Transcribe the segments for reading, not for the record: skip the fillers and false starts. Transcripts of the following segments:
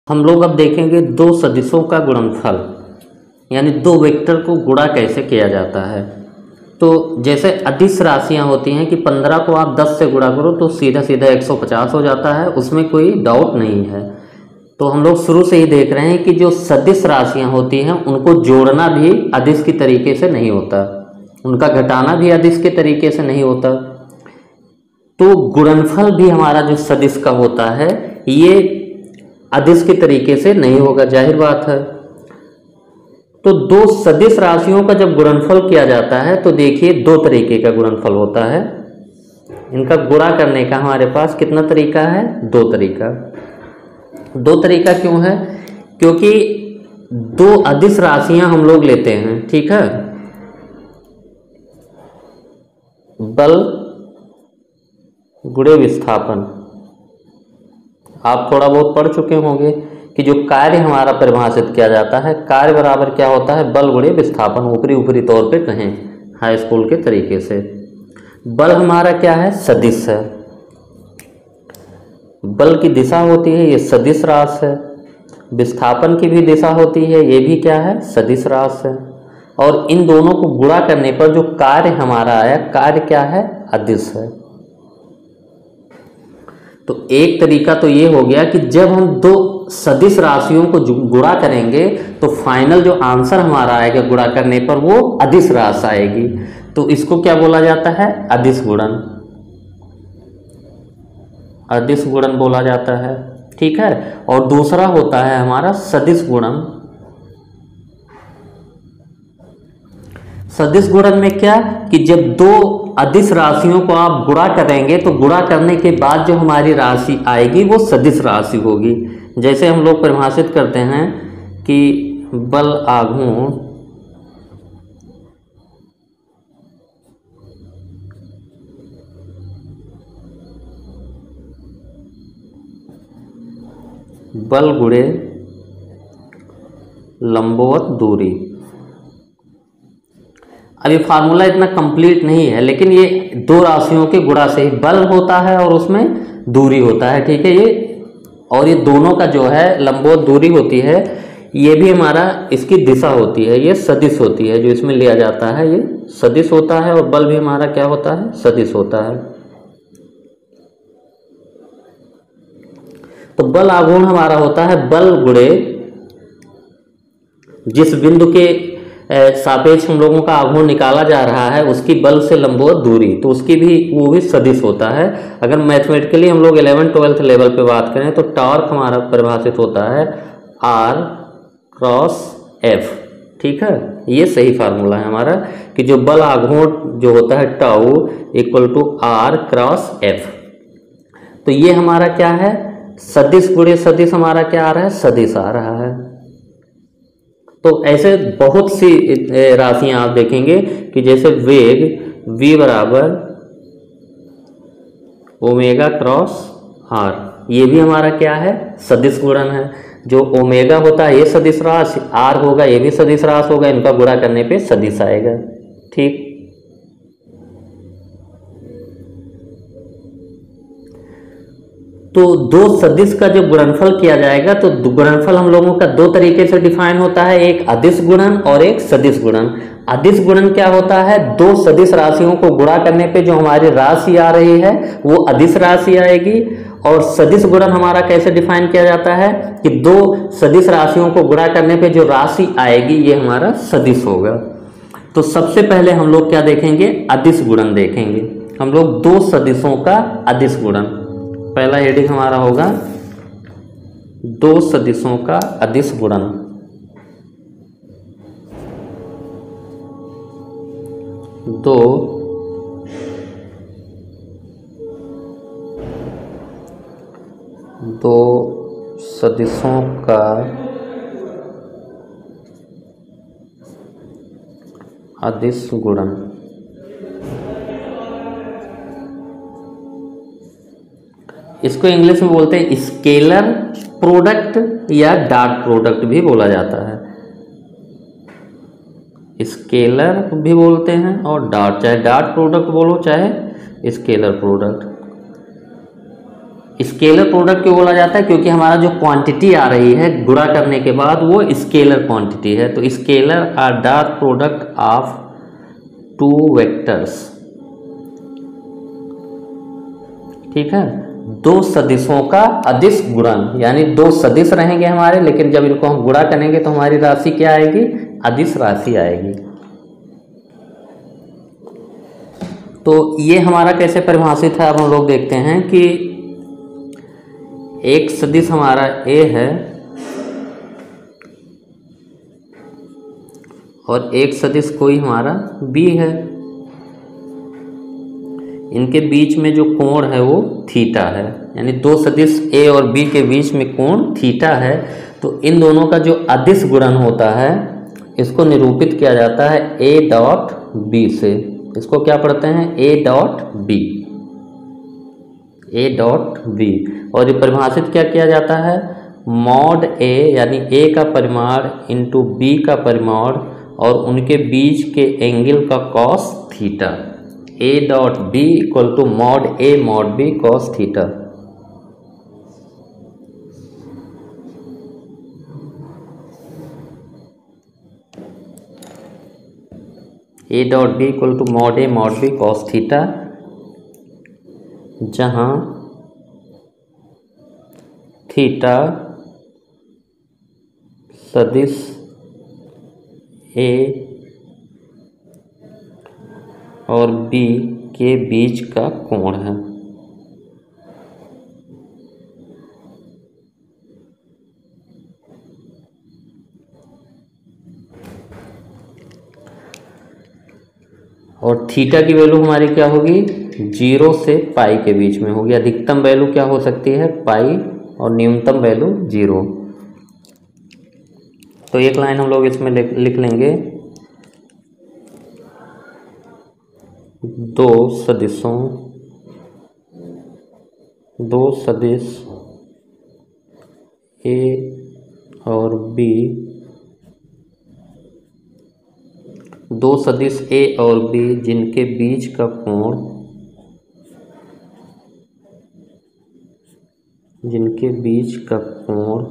हम लोग अब देखेंगे दो सदिशों का गुणनफल, यानी दो वेक्टर को गुणा कैसे किया जाता है। तो जैसे अदिश राशियां होती हैं कि 15 को आप 10 से गुणा करो तो सीधा सीधा 150 हो जाता है, उसमें कोई डाउट नहीं है। तो हम लोग शुरू से ही देख रहे हैं कि जो सदिश राशियां होती हैं उनको जोड़ना भी अदिश की तरीके से नहीं होता, उनका घटाना भी अदिश के तरीके से नहीं होता। तो गुणनफल भी हमारा जो सदिश का होता है ये अदिश के तरीके से नहीं होगा, जाहिर बात है। तो दो सदिश राशियों का जब गुणनफल किया जाता है तो देखिए दो तरीके का गुणनफल होता है। इनका गुणा करने का हमारे पास कितना तरीका है? दो तरीका। दो तरीका क्यों है? क्योंकि दो अदिश राशियां हम लोग लेते हैं, ठीक है। बल गुणे विस्थापन, आप थोड़ा बहुत पढ़ चुके होंगे कि जो कार्य हमारा परिभाषित किया जाता है, कार्य बराबर क्या होता है? बल गुणे विस्थापन, ऊपरी ऊपरी तौर पे कहें हाई स्कूल के तरीके से। बल हमारा क्या है? सदिश है। बल की दिशा होती है, ये सदिश राशि है। विस्थापन की भी दिशा होती है, ये भी क्या है? सदिश राशि है। और इन दोनों को गुणा करने पर जो कार्य हमारा आया, कार्य क्या है? अदिश है। तो एक तरीका तो ये हो गया कि जब हम दो सदिश राशियों को गुणा करेंगे तो फाइनल जो आंसर हमारा आएगा गुणा करने पर वो अदिश राशि आएगी, तो इसको क्या बोला जाता है? अदिश गुणन। अदिश गुणन बोला जाता है, ठीक है। और दूसरा होता है हमारा सदिश गुणन। सदिश गुणन में क्या कि जब दो अदिश राशियों को आप गुणा करेंगे तो गुणा करने के बाद जो हमारी राशि आएगी वो सदिश राशि होगी। जैसे हम लोग परिभाषित करते हैं कि बल आघूर्ण बल गुणे लंबवत दूरी। अब ये फार्मूला इतना कंप्लीट नहीं है, लेकिन ये दो राशियों के गुणा से ही बल होता है और उसमें दूरी होता है, ठीक है। ये और ये दोनों का जो है लंबवत दूरी होती है, ये भी हमारा इसकी दिशा होती है, ये सदिश होती है। जो इसमें लिया जाता है ये सदिश होता है और बल भी हमारा क्या होता है? सदिश होता है। तो बल आघूर्ण हमारा होता है बल गुणे जिस बिंदु के सापेक्ष हम लोगों का आघूर्ण निकाला जा रहा है उसकी बल से लंबवत दूरी, तो उसकी भी वो भी सदिश होता है। अगर मैथमेटिकली हम लोग 11th-12th लेवल पे बात करें तो टॉर्क हमारा परिभाषित होता है R क्रॉस F, ठीक है। ये सही फार्मूला है हमारा कि जो बल आघूर्ण जो होता है tau equal to R cross F। तो ये हमारा क्या है? सदिश गुणे सदिश हमारा क्या आ रहा है? सदिश आ रहा है। तो ऐसे बहुत सी राशियां आप देखेंगे कि जैसे वेग v बराबर ओमेगा क्रॉस r, ये भी हमारा क्या है? सदिश गुणन है। जो ओमेगा होता है ये सदिश राशि, r होगा ये भी सदिश राशि होगा, इनका गुणा करने पे सदिश आएगा, ठीक। तो दो सदिश का जब गुणनफल किया जाएगा तो गुणनफल हम लोगों का दो तरीके से डिफाइन होता है, एक अदिश गुणन और एक सदिश गुणन। अदिश गुणन क्या होता है? दो सदिश राशियों को गुणा करने पे जो हमारी राशि आ रही है वो अदिश राशि आएगी। और सदिश गुणन हमारा कैसे डिफाइन किया जाता है कि दो सदिश राशियों को गुणा करने पे जो राशि आएगी ये हमारा सदिश होगा। तो सबसे पहले हम लोग क्या देखेंगे? अदिश गुणन देखेंगे। हम लोग दो सदिशों का अदिश गुणन, पहला हेडिंग हमारा होगा दो सदिशों का अदिश गुणन। दो सदिशों का अदिश गुणन। इसको इंग्लिश में बोलते हैं स्केलर प्रोडक्ट या डॉट प्रोडक्ट भी बोला जाता है। स्केलर भी बोलते हैं और डॉट, चाहे डॉट प्रोडक्ट बोलो चाहे स्केलर प्रोडक्ट। स्केलर प्रोडक्ट क्यों बोला जाता है? क्योंकि हमारा जो क्वांटिटी आ रही है गुणा करने के बाद वो स्केलर क्वांटिटी है। तो scalar or dot product of two vectors. ठीक है, दो सदिशों का अदिश गुणन, यानी दो सदिश रहेंगे हमारे, लेकिन जब इनको हम गुणा करेंगे तो हमारी राशि क्या आएगी? अदिश राशि आएगी। तो ये हमारा कैसे परिभाषित है, अब हम लोग देखते हैं कि एक सदिश हमारा A है और एक सदिश कोई हमारा B है। इनके बीच में जो कोण है वो थीटा है, यानी दो सदिश A और B के बीच में कोण थीटा है। तो इन दोनों का जो अदिश गुणन होता है इसको निरूपित किया जाता है A डॉट B से। इसको क्या पढ़ते हैं? A dot B, A dot B। और ये परिभाषित क्या किया जाता है? मॉड A, यानी A का परिमाण इंटू B का परिमाण और उनके बीच के एंगल का cos theta. A dot B equal to mod A mod B cos theta. A dot B equal to mod A mod B cos theta, जहाँ थीटा सदिश A और B के बीच का कोण है। और थीटा की वैल्यू हमारी क्या होगी? 0 से पाई के बीच में होगी। अधिकतम वैल्यू क्या हो सकती है? पाई, और न्यूनतम वैल्यू 0। तो एक लाइन हम लोग इसमें लिख लेंगे, दो सदिश A और B, दो सदिश A और B जिनके बीच का कोण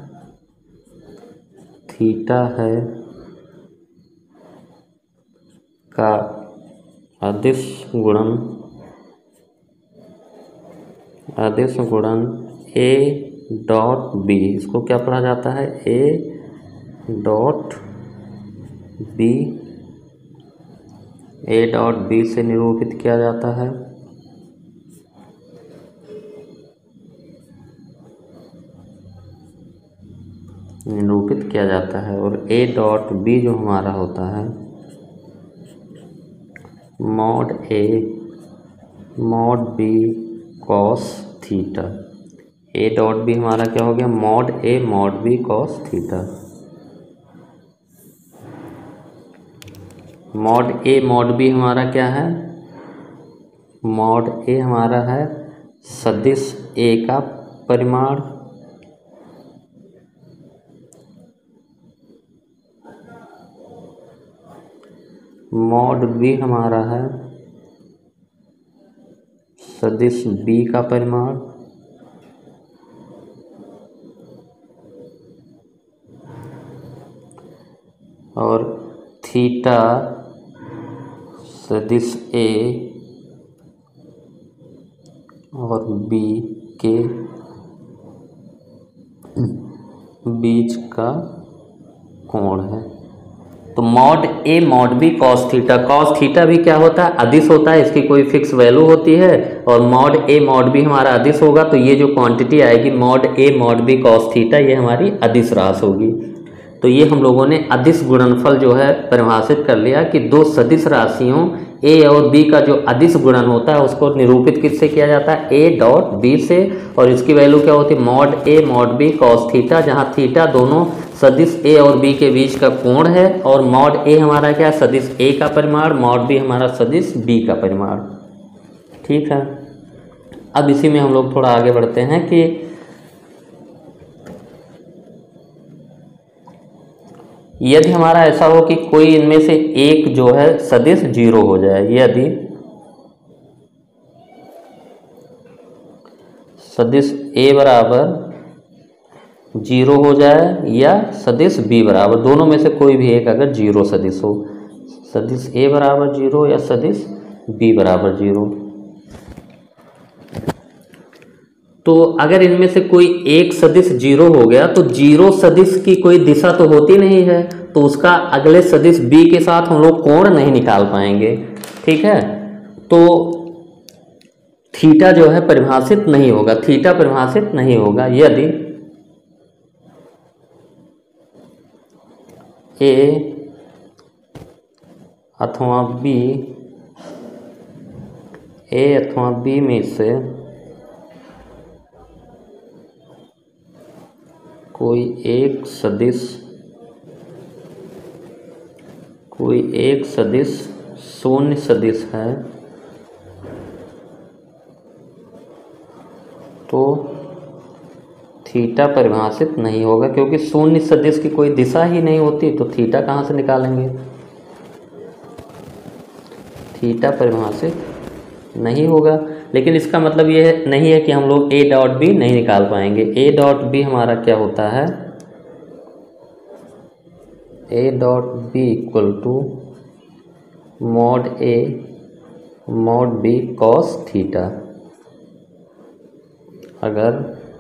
थीटा है का अदिश गुणन A डॉट B। इसको क्या पढ़ा जाता है? A डॉट B से निरूपित किया जाता है। और A डॉट B जो हमारा होता है mod A mod B cos theta. A dot B हमारा क्या हो गया? Mod A mod B cos theta. Mod A mod B हमारा क्या है? मॉड A हमारा है सदिश A का परिमाण, मॉड B हमारा है सदिश B का परिमाण, और थीटा सदिश A और B के बीच का कोण है। तो mod A mod B cos theta भी क्या होता है? अदिश होता है, इसकी कोई फिक्स वैल्यू होती है। और मॉड A मॉड B हमारा अदिश होगा, तो ये जो क्वांटिटी आएगी mod A mod B cos theta, ये हमारी अदिश राशि होगी। तो ये हम लोगों ने अदिश गुणनफल जो है परिभाषित कर लिया कि दो सदिश राशियों A और B का जो अदिश गुणन होता है उसको निरूपित किससे किया जाता है? A डॉट B से। और इसकी वैल्यू क्या होती है? Mod A mod B cos theta, जहाँ थीटा दोनों सदिश A और B के बीच का कोण है, और मॉड A हमारा क्या है? सदिश A का परिमाण, मॉड B हमारा सदिश B का परिमाण। ठीक है, अब इसी में हम लोग थोड़ा आगे बढ़ते हैं कि यदि हमारा ऐसा हो कि कोई इनमें से एक जो है सदिश 0 हो जाए, यदि सदिश ए बराबर 0 हो जाए या सदिश बी बराबर, दोनों में से कोई भी एक अगर 0 सदिश हो, सदिश ए बराबर 0 या सदिश बी बराबर 0। तो अगर इनमें से कोई एक सदिश 0 हो गया तो 0 सदिश की कोई दिशा तो होती नहीं है, तो उसका अगले सदिश बी के साथ हम लोग कोण नहीं निकाल पाएंगे। ठीक है, तो थीटा जो है परिभाषित नहीं होगा, थीटा परिभाषित नहीं होगा यदि ए अथवा बी, ए अथवा बी में से कोई एक सदिश शून्य सदिश है तो थीटा परिभाषित नहीं होगा, क्योंकि शून्य सदिश की कोई दिशा ही नहीं होती तो थीटा कहाँ से निकालेंगे, थीटा परिभाषित नहीं होगा। लेकिन इसका मतलब ये नहीं है कि हम लोग ए डॉट बी नहीं निकाल पाएंगे। ए डॉट बी हमारा क्या होता है, A dot B equal to mod A mod B cos theta. अगर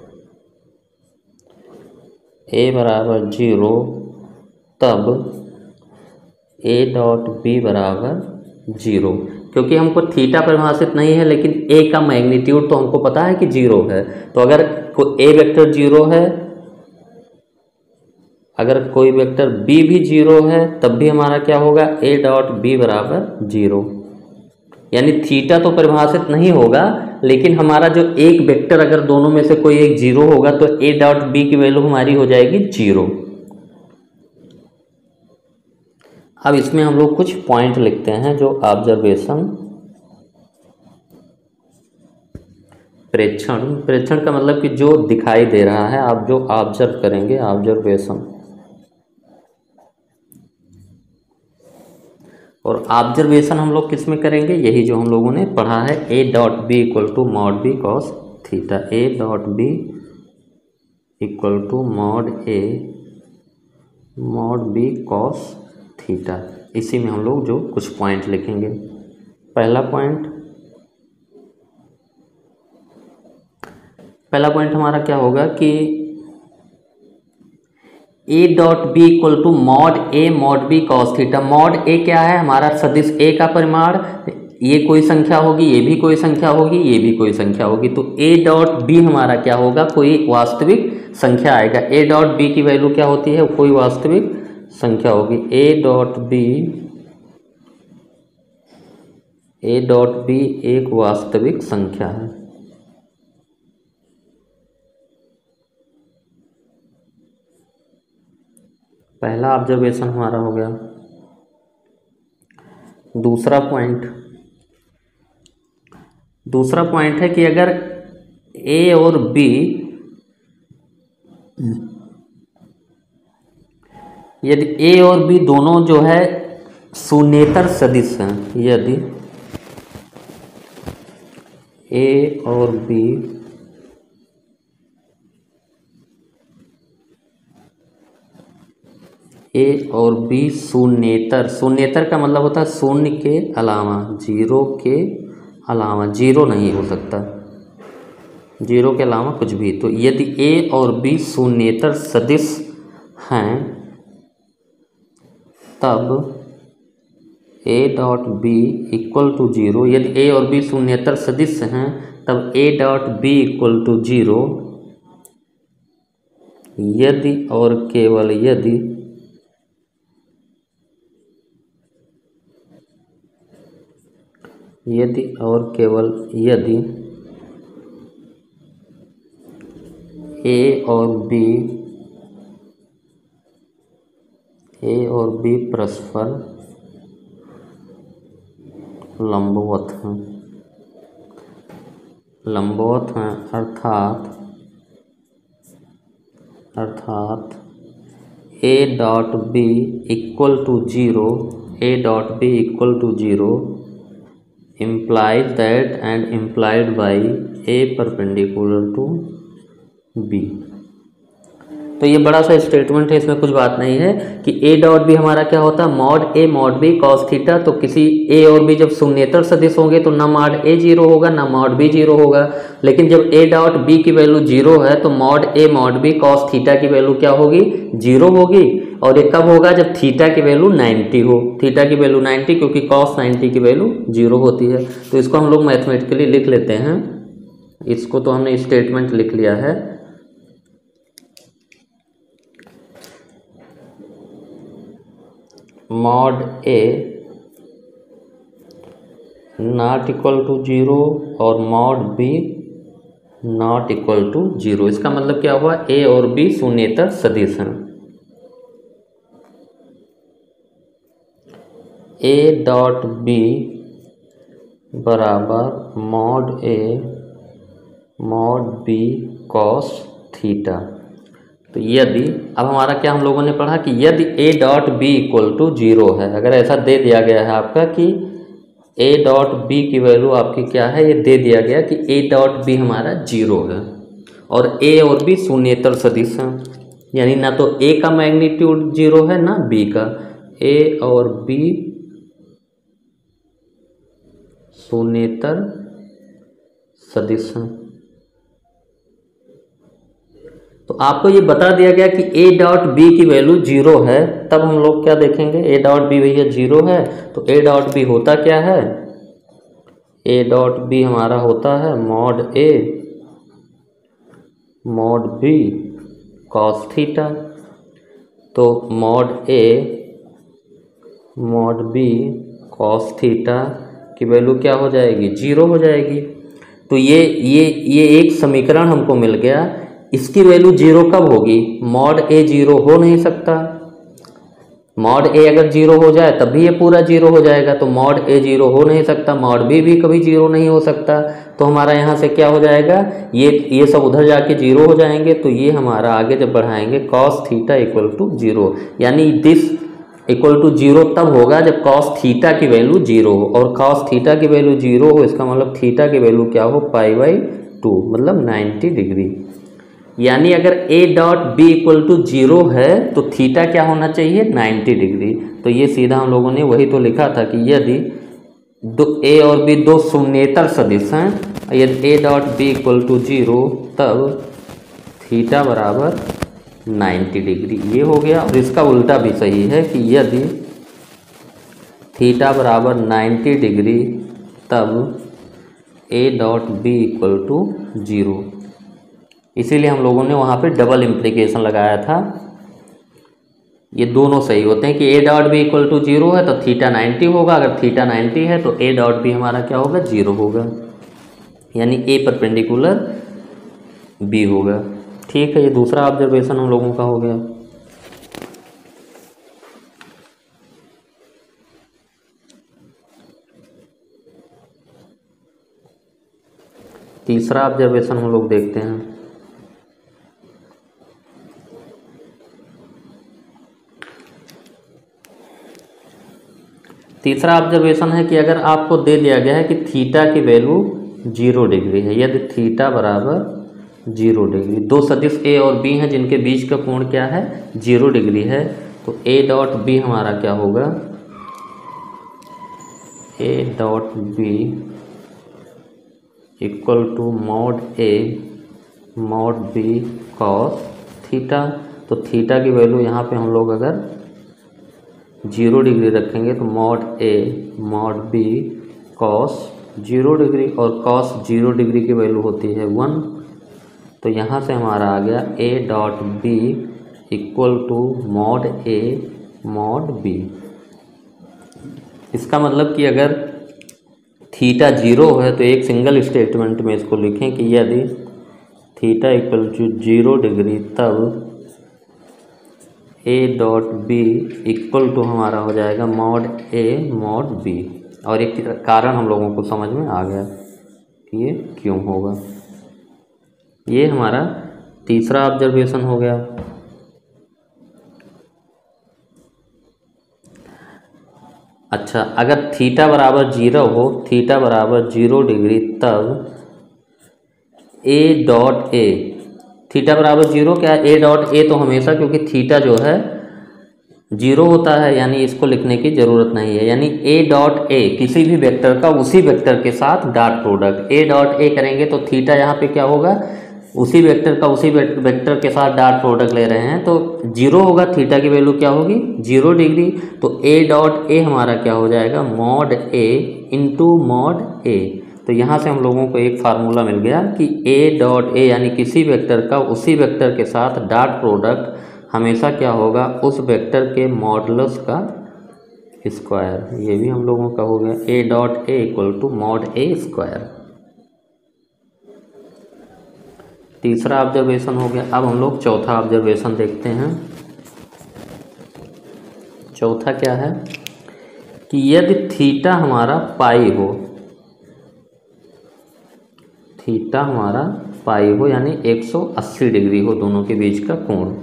ए बराबर 0 तब ए डॉट बी बराबर 0, क्योंकि हमको थीटा परिभाषित नहीं है लेकिन ए का मैग्नीट्यूड तो हमको पता है कि 0 है। तो अगर ए वेक्टर 0 है, अगर कोई वेक्टर बी भी 0 है तब भी हमारा क्या होगा, ए डॉट बी बराबर 0। यानी थीटा तो परिभाषित नहीं होगा लेकिन हमारा जो एक वेक्टर अगर दोनों में से कोई एक 0 होगा तो ए डॉट बी की वैल्यू हमारी हो जाएगी 0। अब इसमें हम लोग कुछ पॉइंट लिखते हैं जो ऑब्जर्वेशन, प्रेक्षण का मतलब कि जो दिखाई दे रहा है, आप जो ऑब्जर्व करेंगे, ऑब्जर्वेशन। और ऑब्जर्वेशन हम लोग किस में करेंगे, यही जो हम लोगों ने पढ़ा है, A dot B equal to mod B cos theta. A dot B equal to mod A mod B cos theta. इसी में हम लोग जो कुछ पॉइंट लिखेंगे। पहला पॉइंट हमारा क्या होगा कि A dot B equal to mod A mod B cos theta. Mod A क्या है, हमारा सदिश ए का परिमाण, ये कोई संख्या होगी, ये भी कोई संख्या होगी, ये भी कोई संख्या होगी, तो ए डॉट बी हमारा क्या होगा, कोई वास्तविक संख्या आएगा। ए डॉट बी की वैल्यू क्या होती है, कोई वास्तविक संख्या होगी। ए डॉट बी एक वास्तविक संख्या है। पहला ऑब्जर्वेशन हमारा हो गया। दूसरा पॉइंट है कि अगर ए और बी यदि ए और बी दोनों जो है शून्येतर सदिश हैं, यदि ए और बी शून्येतर का मतलब होता है शून्य के अलावा, 0 के अलावा, 0 नहीं हो सकता, 0 के अलावा कुछ भी। तो यदि ए और बी शून्येतर सदिश हैं तब A dot B equal to 0। यदि ए और बी शून्येतर सदिश हैं तब A dot B equal to 0 यदि और केवल यदि ए और बी परस्पर लंबवत हैं, अर्थात A dot B equal to 0, A dot B equal to 0 implies that and implied by A perpendicular to B. तो ये बड़ा सा स्टेटमेंट है, इसमें कुछ बात नहीं है कि ए डॉट बी हमारा क्या होता है, mod A mod B cos theta. तो किसी ए और बी जब शून्येतर सदिश होंगे तो ना मॉड ए जीरो होगा ना मॉड बी जीरो होगा। लेकिन जब ए डॉट बी की वैल्यू जीरो है तो mod A mod B cos theta की वैल्यू क्या होगी, जीरो होगी। और ये कब होगा, जब थीटा की वैल्यू 90 हो। थीटा की वैल्यू 90 क्योंकि कॉस 90 की वैल्यू जीरो होती है। तो इसको हम लोग मैथमेटिकली लिख लेते हैं। इसको तो हमने स्टेटमेंट लिख लिया है। Mod A not equal to zero और mod B not equal to zero. इसका मतलब क्या हुआ, ए और बी शून्येतर सदिश हैं। ए डॉट बी बराबर mod A mod B cos theta. तो यदि, अब हमारा क्या हम लोगों ने पढ़ा कि यदि A dot B equal to zero है, अगर ऐसा दे दिया गया है आपका कि ए डॉट बी की वैल्यू आपकी क्या है, ये दे दिया गया कि ए डॉट बी हमारा जीरो है और ए और बी शून्येतर सदिश हैं, यानी ना तो ए का मैग्नीट्यूड जीरो है ना बी का। ए और बी शून्येतर सदिश हैं। तो आपको ये बता दिया गया कि ए डॉट बी की वैल्यू जीरो है, तब हम लोग क्या देखेंगे, ए डॉट बी भैया जीरो है तो ए डॉट बी होता क्या है, ए डॉट बी हमारा होता है mod A mod B cos theta. तो mod A mod B cos theta की वैल्यू क्या हो जाएगी, जीरो हो जाएगी। तो ये एक समीकरण हमको मिल गया। इसकी वैल्यू जीरो कब होगी, मॉड ए जीरो हो नहीं सकता। मॉड ए अगर जीरो हो जाए तब भी ये पूरा जीरो हो जाएगा। तो मॉड ए जीरो हो नहीं सकता, मॉड बी भी कभी जीरो नहीं हो सकता। तो हमारा यहाँ से क्या हो जाएगा, ये सब उधर जाके जीरो हो जाएंगे। तो ये हमारा आगे जब बढ़ाएंगे cos theta equal to zero, यानी दिस इक्वल टू जीरो तब होगा जब कॉस थीटा की वैल्यू जीरो हो। और कॉस थीटा की वैल्यू जीरो हो इसका मतलब थीटा की वैल्यू क्या हो, π/2 मतलब 90 डिग्री। यानी अगर A dot B equal to zero है तो थीटा क्या होना चाहिए, 90 डिग्री। तो ये सीधा हम लोगों ने वही तो लिखा था कि यदि ए और बी दो शून्येतर सदिश हैं, यदि A dot B equal to zero तब थीटा बराबर 90 डिग्री। ये हो गया। और इसका उल्टा भी सही है कि यदि थीटा बराबर 90 डिग्री तब A dot B equal to zero. इसीलिए हम लोगों ने वहाँ पे डबल इम्प्लीकेशन लगाया था। ये दोनों सही होते हैं कि A dot B equal to zero है तो थीटा 90 होगा, अगर थीटा 90 है तो ए डॉट बी हमारा क्या होगा, जीरो होगा, यानी ए परपेंडिकुलर बी होगा। ठीक है, ये दूसरा ऑब्जर्वेशन हम लोगों का हो गया। तीसरा ऑब्जर्वेशन हम लोग देखते हैं। तीसरा ऑब्जर्वेशन है कि अगर आपको दे दिया गया है कि थीटा की वैल्यू 0 डिग्री है, यदि थीटा बराबर 0 डिग्री, दो सदिश ए और बी हैं जिनके बीच का कोण क्या है, 0 डिग्री है, तो ए डॉट बी हमारा क्या होगा, A dot B equal to mod A mod B cos theta. तो थीटा की वैल्यू यहाँ पे हम लोग अगर 0 डिग्री रखेंगे तो mod A mod B cos 0 degree, और कॉस 0 डिग्री की वैल्यू होती है 1। तो यहाँ से हमारा आ गया A dot B equal to mod A mod B. इसका मतलब कि अगर थीटा 0 है तो एक सिंगल स्टेटमेंट में इसको लिखें कि यदि थीटा इक्वल टू 0 डिग्री तब A dot B equal to हमारा हो जाएगा मॉड ए मॉड बी। और एक कारण हम लोगों को समझ में आ गया कि ये क्यों होगा। ये हमारा तीसरा ऑब्जर्वेशन हो गया। अच्छा, अगर थीटा बराबर 0 हो, थीटा बराबर 0 डिग्री तब ए डॉट ए, थीटा बराबर 0, क्या ए डॉट ए तो हमेशा, क्योंकि थीटा जो है 0 होता है, यानी इसको लिखने की ज़रूरत नहीं है। यानी ए डॉट ए किसी भी वेक्टर का उसी वेक्टर के साथ dot product, A dot A करेंगे तो थीटा यहाँ पे क्या होगा, उसी वेक्टर का उसी वेक्टर के साथ डॉट प्रोडक्ट ले रहे हैं तो 0 होगा, थीटा की वैल्यू क्या होगी 0 डिग्री। तो ए डॉट ए हमारा क्या हो जाएगा, mod A into mod A. तो यहाँ से हम लोगों को एक फार्मूला मिल गया कि ए डॉट ए यानी किसी वेक्टर का उसी वेक्टर के साथ डॉट प्रोडक्ट हमेशा क्या होगा, उस वेक्टर के मॉडुलस का स्क्वायर। ये भी हम लोगों का हो गया, A dot A equal to mod A square. तीसरा ऑब्जर्वेशन हो गया। अब हम लोग चौथा ऑब्जर्वेशन देखते हैं। चौथा क्या है कि यदि थीटा हमारा पाई हो, थीटा हमारा पाई हो यानी 180 डिग्री हो दोनों के बीच का कोण,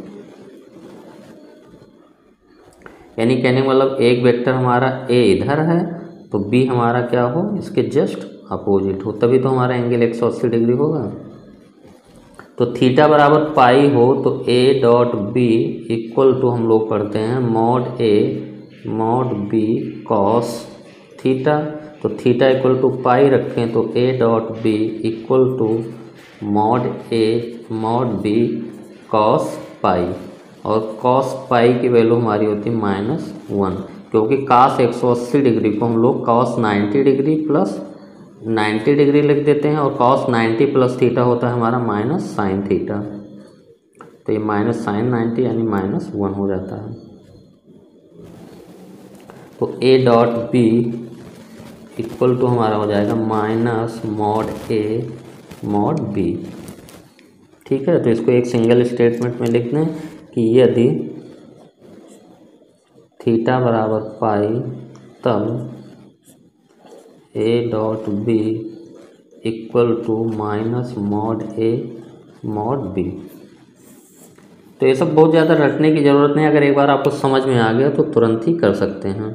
यानी कहने का मतलब एक वेक्टर हमारा ए इधर है तो बी हमारा क्या हो, इसके जस्ट अपोजिट हो, तभी तो हमारा एंगल 180 डिग्री होगा। तो थीटा बराबर पाई हो तो A dot B equal to हम लोग पढ़ते हैं mod A mod B cos theta. तो थीटा इक्वल टू पाई रखें तो A dot B equal to mod A mod B cos pi, और कॉस पाई की वैल्यू हमारी होती है -1, क्योंकि कॉस 180 डिग्री को हम लोग कॉस 90 डिग्री प्लस 90 डिग्री लिख देते हैं, और कॉस 90 प्लस थीटा होता है हमारा माइनस साइन थीटा। तो ये माइनस साइन 90 यानी -1 हो जाता है। तो A dot B equal to हमारा हो जाएगा minus mod A mod B. ठीक है, तो इसको एक सिंगल स्टेटमेंट में लिख दें कि यदि थीटा बराबर पाई तब A dot B equal to minus mod A mod B. तो ये सब बहुत ज़्यादा रटने की ज़रूरत नहीं, अगर एक बार आपको समझ में आ गया तो तुरंत ही कर सकते हैं।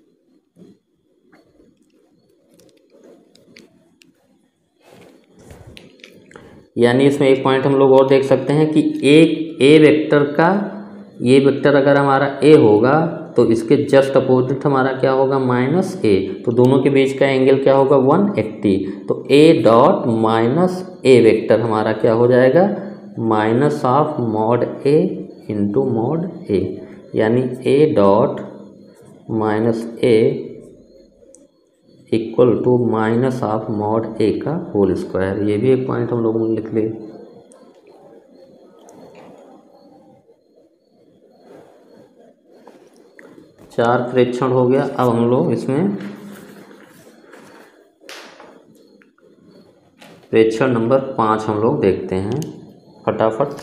यानी इसमें एक पॉइंट हम लोग और देख सकते हैं कि एक ए वेक्टर का, ये वेक्टर अगर हमारा ए होगा तो इसके जस्ट अपोजिट हमारा क्या होगा माइनस ए, तो दोनों के बीच का एंगल क्या होगा 180। तो A dot minus A vector हमारा क्या हो जाएगा minus of mod A into mod A, यानी A dot minus A equal to minus of mod A का होल स्क्वायर। ये भी एक पॉइंट हम लोगों ने लिख लिया। चार प्रेक्षण हो गया। अब हम लोग इसमें प्रेक्षण नंबर 5 हम लोग देखते हैं फटाफट।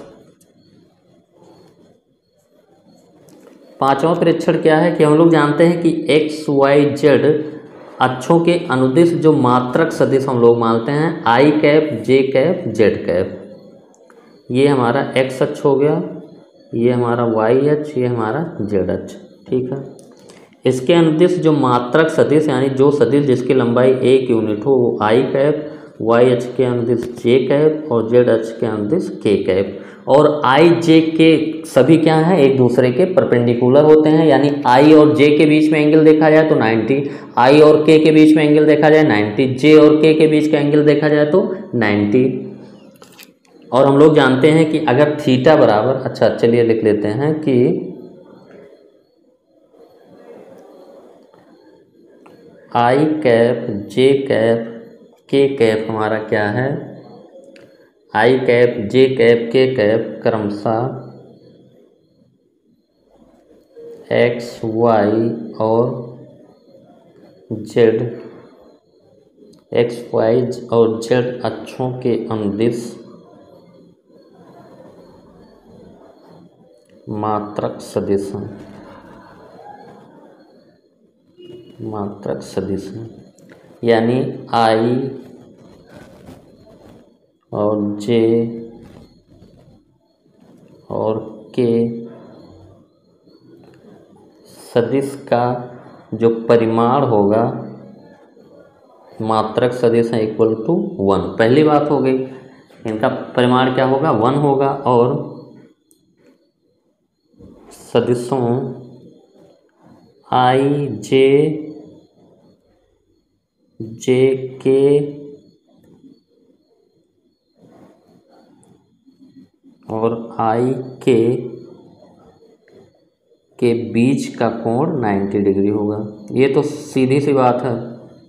पांचवा प्रेक्षण क्या है कि हम लोग जानते हैं कि एक्स वाई जेड अक्षों के अनुदिश जो मात्रक सदिश हम लोग मानते हैं I cap J cap Z cap. ये हमारा एक्स अक्ष हो गया, ये हमारा वाई अक्ष, ये हमारा जेड अक्ष। ठीक है, इसके अनुदिश जो मात्रक सदिश यानी जो सदिश जिसकी लंबाई 1 यूनिट हो वो आई कैप, वाई अक्ष के अनुदिश जे कैप और जेड अक्ष के अनुदिश के कैप। और आई जे के सभी क्या हैं एक दूसरे के परपेंडिकुलर होते हैं, यानी आई और जे के बीच में एंगल देखा जाए तो 90, आई और के बीच में एंगल देखा जाए 90, जे और के बीच का एंगल देखा जाए तो 90। और हम लोग जानते हैं कि अगर थीटा बराबर, अच्छा चलिए लिख लेते हैं कि I cap J cap K cap हमारा क्या है, I cap J cap K cap क्रमशः एक्स वाई और जेड, एक्स वाई और जेड अक्षों के अनुदिश मात्रक सदिश हैं, मात्रक सदिश हैं। यानी आई और जे और के सदिश का जो परिमाण होगा मात्रक सदिश है इक्वल टू 1। पहली बात हो गई, इनका परिमाण क्या होगा, 1 होगा। और सदिशों आई जे के और आई के बीच का कोण 90 डिग्री होगा। ये तो सीधी सी बात है।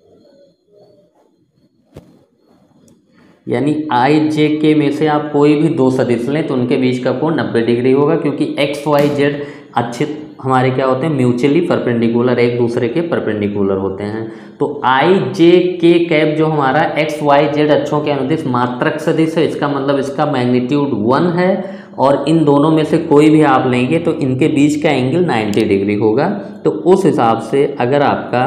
यानी आई जे के में से आप कोई भी दो सदिश लें तो उनके बीच का कोण 90 डिग्री होगा, क्योंकि एक्स वाई जेड अच्छे हमारे क्या होते हैं, म्यूचुअली परपेंडिकुलर, एक दूसरे के परपेंडिकुलर होते हैं। तो आई जे के कैप जो हमारा एक्स वाई जेड अक्षों के अनुदिश मात्रक सदिश है, इसका मतलब इसका मैग्नीट्यूड 1 है। और इन दोनों में से कोई भी आप लेंगे तो इनके बीच का एंगल 90 डिग्री होगा। तो उस हिसाब से अगर आपका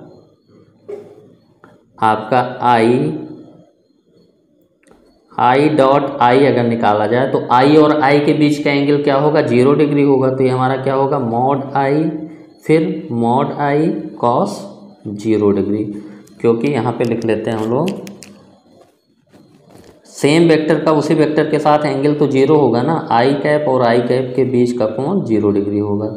आई डॉट आई अगर निकाला जाए तो आई और आई के बीच का एंगल क्या होगा, 0 डिग्री होगा। तो ये हमारा क्या होगा, मॉड आई फिर मॉड आई कॉस 0 डिग्री। क्योंकि यहाँ पे लिख लेते हैं हम लोग, सेम वेक्टर का उसी वेक्टर के साथ एंगल तो 0 होगा ना, आई कैप और आई कैप के बीच का कोण 0 डिग्री होगा।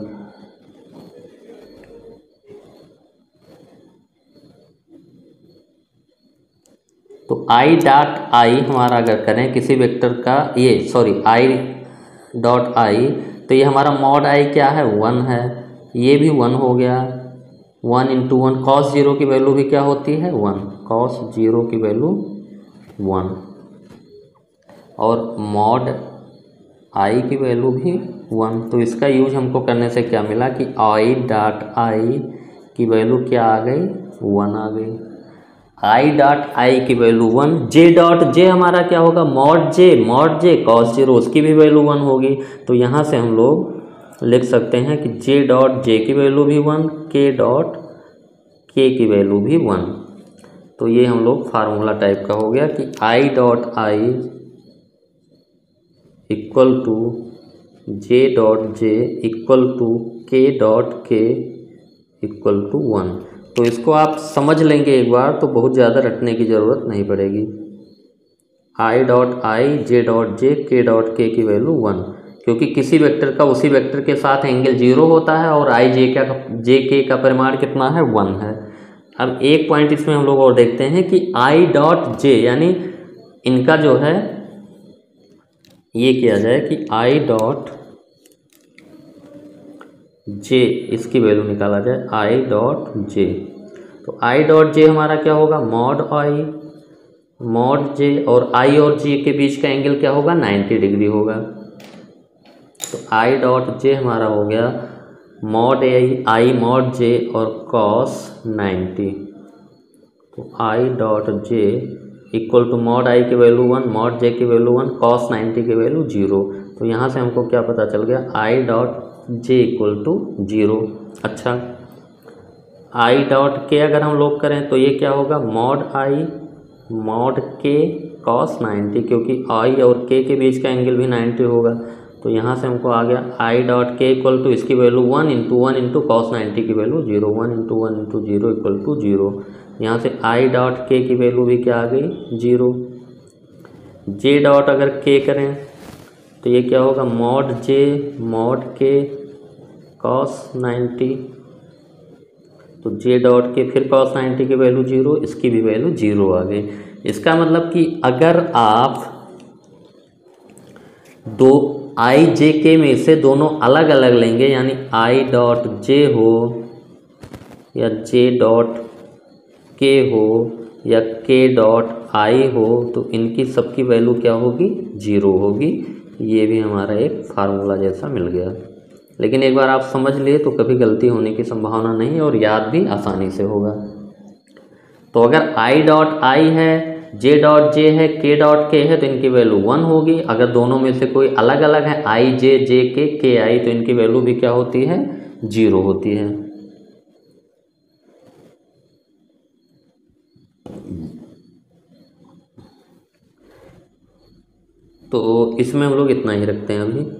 तो आई डॉट आई हमारा अगर करें किसी वेक्टर का, आई डॉट आई, तो ये हमारा मॉड आई क्या है, 1 है। ये भी 1 हो गया। 1 इंटू 1 कॉस 0 की वैल्यू भी क्या होती है, 1। कॉस 0 की वैल्यू 1 और मॉड आई की वैल्यू भी 1। तो इसका यूज हमको करने से क्या मिला कि आई डॉट आई की वैल्यू क्या आ गई, 1 आ गई। आई डॉट आई की वैल्यू 1। जे डॉट जे हमारा क्या होगा, मॉड जे कॉस 0, उसकी भी वैल्यू 1 होगी। तो यहाँ से हम लोग लिख सकते हैं कि जे डॉट जे की वैल्यू भी 1, के डॉट के की वैल्यू भी 1। तो ये हम लोग फार्मूला टाइप का हो गया कि I dot I equal to J dot J equal to K dot K equal to 1। तो इसको आप समझ लेंगे एक बार तो बहुत ज़्यादा रटने की ज़रूरत नहीं पड़ेगी। आई डॉट आई जे डॉट जे के डॉट के की वैल्यू 1, क्योंकि किसी वेक्टर का उसी वेक्टर के साथ एंगल 0 होता है और आई जे के का परिमाण कितना है, 1 है। अब एक पॉइंट इसमें हम लोग और देखते हैं कि आई डॉट जे, यानी इनका जो है ये किया जाए कि आई डॉट जे, इसकी वैल्यू निकाला जाए आई डॉट जे। तो आई डॉट जे हमारा क्या होगा, मॉड आई मॉड जे, और आई और जे के बीच का एंगल क्या होगा, 90 डिग्री होगा। तो आई डॉट जे हमारा हो गया मॉड आई मॉड जे और कॉस 90। तो I dot J equal to mod I की वैल्यू 1, मॉड जे की वैल्यू 1, कॉस 90 की वैल्यू 0। तो यहाँ से हमको क्या पता चल गया, I dot J equal to 0। अच्छा, आई डॉट के अगर हम लोग करें तो ये क्या होगा, mod I mod K cos 90, क्योंकि आई और के बीच का एंगल भी 90 होगा। तो यहाँ से हमको आ गया I dot K equal to इसकी वैल्यू 1 इंटू कॉस 90 की वैल्यू 0, 1 इंटू 0 इक्वल टू 0। यहाँ से आई डॉट के की वैल्यू भी क्या आ गई, 0। जे डॉट अगर के करें तो ये क्या होगा, mod J mod K cos 90। तो जे डॉट के फिर कॉस 90 की वैल्यू 0, इसकी भी वैल्यू 0 आ गई। इसका मतलब कि अगर आप दो आई जे के में से दोनों अलग अलग लेंगे, यानी आई डॉट जे हो या जे डॉट के हो या के डॉट आई हो, तो इनकी सबकी वैल्यू क्या होगी, 0 होगी। ये भी हमारा एक फार्मूला जैसा मिल गया। लेकिन एक बार आप समझ लिए तो कभी गलती होने की संभावना नहीं और याद भी आसानी से होगा। तो अगर आई डॉट आई है, जे डॉट जे है, के डॉट के है, तो इनकी वैल्यू 1 होगी। अगर दोनों में से कोई अलग अलग है, आई जे जे के आई, तो इनकी वैल्यू भी क्या होती है, 0 होती है। तो इसमें हम लोग इतना ही रखते हैं अभी।